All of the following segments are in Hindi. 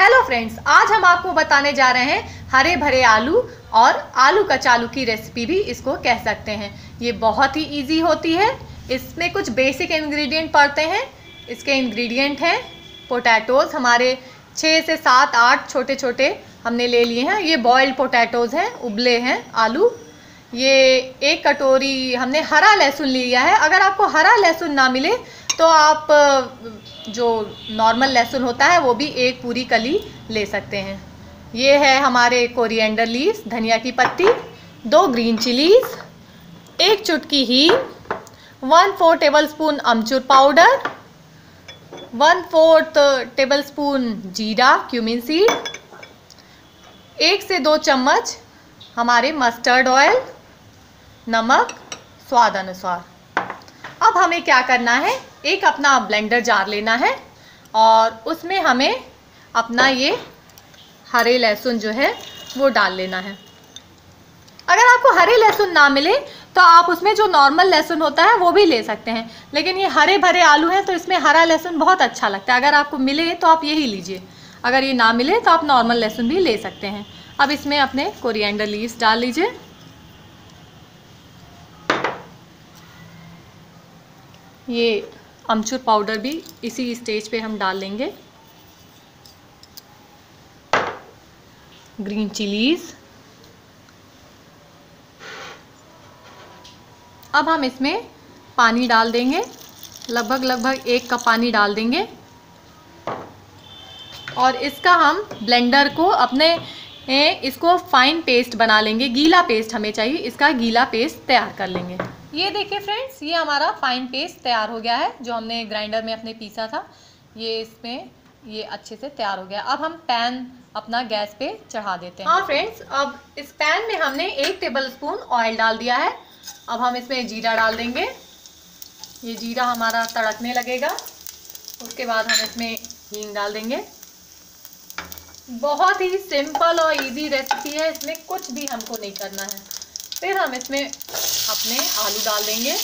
हेलो फ्रेंड्स, आज हम आपको बताने जा रहे हैं हरे भरे आलू और आलू कचालू की रेसिपी भी इसको कह सकते हैं। ये बहुत ही इजी होती है। इसमें कुछ बेसिक इंग्रेडिएंट पड़ते हैं। इसके इंग्रेडिएंट हैं पोटैटोज़, हमारे 6 से 7 8 छोटे छोटे हमने ले लिए हैं। ये बॉइल्ड पोटैटोज़ हैं, उबले हैं आलू। ये 1 कटोरी हमने हरा लहसुन लिया है। अगर आपको हरा लहसुन ना मिले तो आप जो नॉर्मल लहसुन होता है वो भी 1 पूरी कली ले सकते हैं। ये है हमारे कोरिएंडर लीव्स, धनिया की पत्ती, 2 ग्रीन चिलीज, 1 चुटकी हींग, 1/4 टेबलस्पून अमचूर पाउडर, 1/4 टेबलस्पून जीरा क्यूमिन सीड, 1 से 2 चम्मच हमारे मस्टर्ड ऑयल, नमक स्वाद अनुसार। अब हमें क्या करना है, एक अपना ब्लेंडर जार लेना है और उसमें हमें अपना ये हरे लहसुन जो है वो डाल लेना है। अगर आपको हरे लहसुन ना मिले तो आप उसमें जो नॉर्मल लहसुन होता है वो भी ले सकते हैं, लेकिन ये हरे भरे आलू हैं तो इसमें हरा लहसुन बहुत अच्छा लगता है। अगर आपको मिले तो आप यही लीजिए, अगर ये ना मिले तो आप नॉर्मल लहसुन भी ले सकते हैं। अब इसमें अपने कोरिएंडर लीव्स डाल लीजिए। ये अमचूर पाउडर भी इसी स्टेज पे हम डाल लेंगे। Green chillies. अब हम इसमें पानी डाल देंगे, लगभग 1 कप पानी डाल देंगे और इसका हम ब्लेंडर को इसको फाइन पेस्ट बना लेंगे। गीला पेस्ट हमें चाहिए, इसका गीला पेस्ट तैयार कर लेंगे। ये देखिए फ्रेंड्स, ये हमारा फाइन पेस्ट तैयार हो गया है जो हमने ग्राइंडर में अपने पीसा था। ये इसमें ये अच्छे से तैयार हो गया। अब हम पैन अपना गैस पे चढ़ा देते हैं। हाँ फ्रेंड्स, अब इस पैन में हमने 1 टेबलस्पून ऑयल डाल दिया है। अब हम इसमें जीरा डाल देंगे। ये जीरा हमारा तड़कने लगेगा। उसके बाद हम इसमें हींग डाल देंगे। बहुत ही सिंपल और इजी रेसिपी है, इसमें कुछ भी हमको नहीं करना है। फिर हम इसमें अपने आलू डाल देंगे।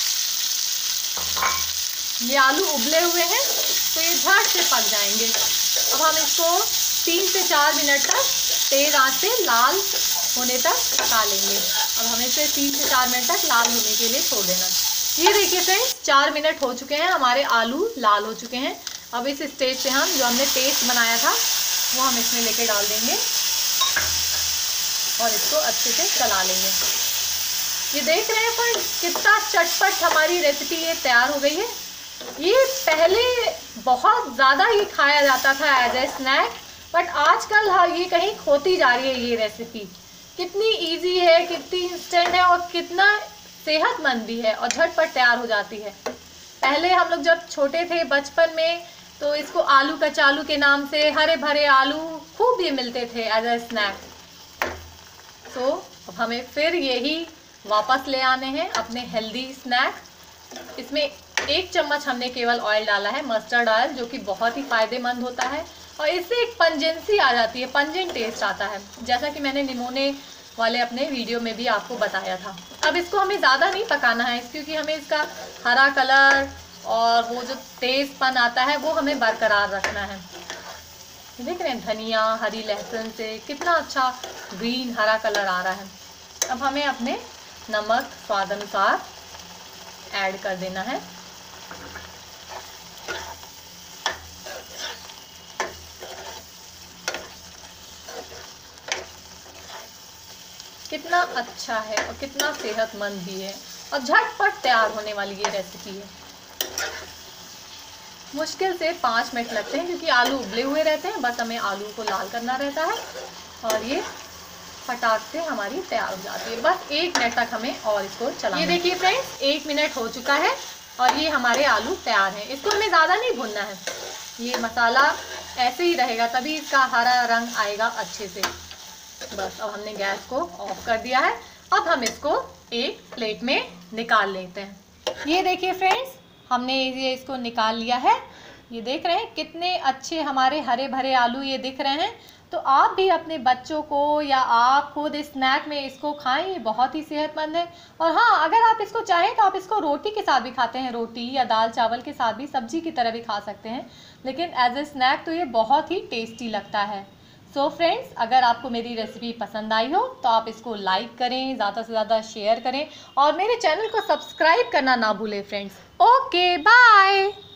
ये आलू उबले हुए हैं तो ये झट से पक जाएंगे। अब हम इसको 3 से 4 मिनट तक तेज आंच से लाल होने तक पका लेंगे। अब हमें इसे 3 से 4 मिनट तक लाल होने के लिए छोड़ देना। ये देखिए फ्रेंड्स, 4 मिनट हो चुके हैं, हमारे आलू लाल हो चुके हैं। अब इस स्टेज पे हम जो हमने पेस्ट बनाया था वो हम इसमें लेके डाल देंगे और इसको अच्छे से चला लेंगे। ये देख रहे हैं फ्रेंड्स, कितना चटपट हमारी रेसिपी ये तैयार हो गई है। ये पहले बहुत ज़्यादा ये खाया जाता था एज ए स्नैक, बट आजकल ये कहीं खोती जा रही है। ये रेसिपी कितनी इजी है, कितनी इंस्टेंट है और कितना सेहतमंद भी है और झटपट तैयार हो जाती है। पहले हम लोग जब छोटे थे बचपन में तो इसको आलू कचालू के नाम से हरे भरे आलू खूब भी मिलते थे एज ए स्नैक। तो अब हमें फिर यही वापस ले आने हैं अपने हेल्दी स्नैक। इसमें 1 चम्मच हमने केवल ऑयल डाला है, मस्टर्ड ऑयल, जो कि बहुत ही फ़ायदेमंद होता है और इससे एक पंजेंसी आ जाती है, पंजेंट टेस्ट आता है, जैसा कि मैंने निमोने वाले अपने वीडियो में भी आपको बताया था। अब इसको हमें ज़्यादा नहीं पकाना है क्योंकि हमें इसका हरा कलर और वो जो तेज़पन आता है वो हमें बरकरार रखना है। देख रहे हैं धनिया हरी लहसुन से कितना अच्छा ग्रीन हरा कलर आ रहा है। अब हमें अपने नमक स्वाद अनुसार ऐड कर देना है। कितना अच्छा है और कितना सेहतमंद भी है और झटपट तैयार होने वाली ये रेसिपी है। मुश्किल से 5 मिनट लगते हैं क्योंकि आलू उबले हुए रहते हैं, बस हमें आलू को लाल करना रहता है और ये फटाक से हमारी तैयार हो जाती है। बस 1 मिनट तक हमें और इसको चलाना। ये देखिए फ्रेंड्स, 1 मिनट हो चुका है और ये हमारे आलू तैयार हैं। इसको हमें ज़्यादा नहीं भूनना है, ये मसाला ऐसे ही रहेगा तभी इसका हरा रंग आएगा अच्छे से। बस अब हमने गैस को ऑफ कर दिया है। अब हम इसको एक प्लेट में निकाल लेते हैं। ये देखिए फ्रेंड्स, हमने ये इसको निकाल लिया है। ये देख रहे हैं कितने अच्छे हमारे हरे भरे आलू ये दिख रहे हैं। तो आप भी अपने बच्चों को या आप खुद स्नैक में इसको खाएं, ये बहुत ही सेहतमंद है। और हाँ, अगर आप इसको चाहें तो आप इसको रोटी के साथ भी खाते हैं, रोटी या दाल चावल के साथ भी, सब्जी की तरह भी खा सकते हैं। लेकिन एज ए स्नैक तो ये बहुत ही टेस्टी लगता है। सो फ्रेंड्स, अगर आपको मेरी रेसिपी पसंद आई हो तो आप इसको लाइक करें, ज़्यादा से ज़्यादा शेयर करें और मेरे चैनल को सब्सक्राइब करना ना भूलें फ्रेंड्स। Okay bye.